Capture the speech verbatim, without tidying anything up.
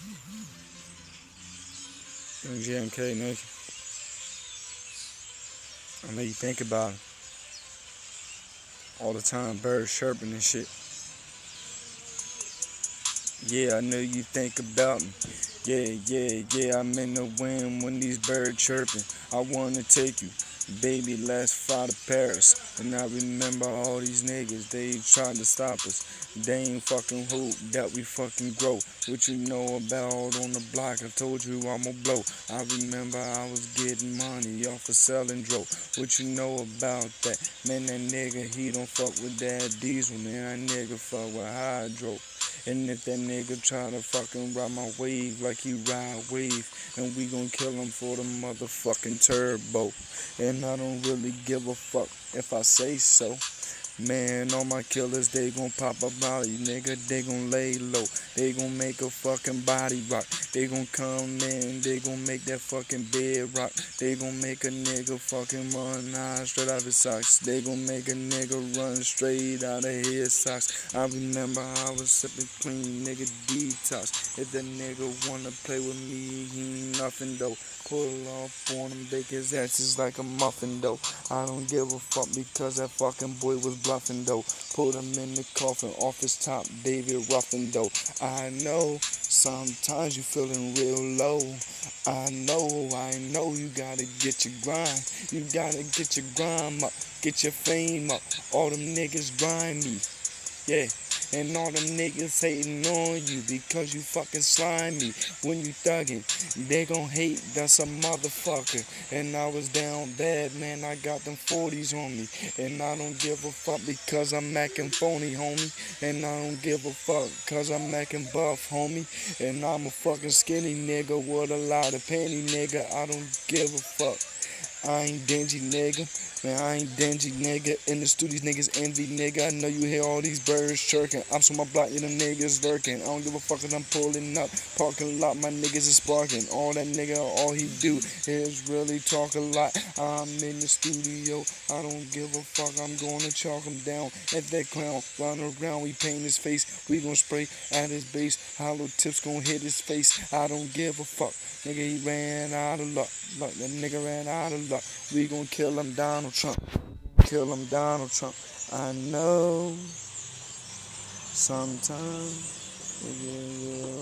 J M K, Nick. I know you think about it all the time, birds chirping and shit. Yeah, I know you think about me. Yeah, yeah, yeah, I'm in the wind when these birds chirping. I wanna take you, baby, let's fly to Paris. And I remember all these niggas, they tried to stop us. They ain't fucking hope that we fucking grow. What you know about on the block, I told you I'ma blow. I remember I was getting money off of selling dope. What you know about that? Man, that nigga, he don't fuck with that diesel, man, that nigga fuck with hydro. And if that nigga try to fucking ride my wave like he ride wave, and we gon' kill him for the motherfucking turbo. And I don't really give a fuck if I say so. Man, all my killers, they gon' pop a body, nigga, they gon' lay low. They gon' make a fucking body rock. They gon' come in, they gon' make that fucking bed rock. They gon' make a nigga fucking run nah, straight out of his socks. They gon' make a nigga run straight out of his socks. I remember I was sipping clean, nigga, detox. If that nigga wanna play with me, he ain't nothing though. Pull off on him, bake his asses like a muffin though. I don't give a fuck because that fucking boy was bluffing though. Put him in the coffin, off his top, David Ruffin though. I know sometimes you feeling real low. I know, I know you gotta get your grind. You gotta get your grime up, get your fame up. All them niggas grind me, yeah. And all them niggas hating on you because you fucking slimy. When you thuggin', they gon' hate, that's a motherfucker. And I was down bad, man, I got them forties on me. And I don't give a fuck because I'm acting phony, homie. And I don't give a fuck cause I'm acting buff, homie. And I'm a fucking skinny nigga with a lot of panty, nigga. I don't give a fuck. I ain't dingy, nigga. Man, I ain't dingy, nigga. In the studios, niggas envy, nigga. I know you hear all these birds chirping. I'm so my block, and them niggas lurking. I don't give a fuck cause I'm pulling up. Parking lot, my niggas is sparking. All that nigga, all he do is really talk a lot. I'm in the studio. I don't give a fuck. I'm gonna chalk him down. At that clown, run around, we paint his face. We gon' spray at his base. Hollow tips gon' hit his face. I don't give a fuck. Nigga, he ran out of luck. Luck, that nigga ran out of luck. We gon' kill him, Donald Trump. Kill him, Donald Trump. I know sometimes. Yeah, yeah.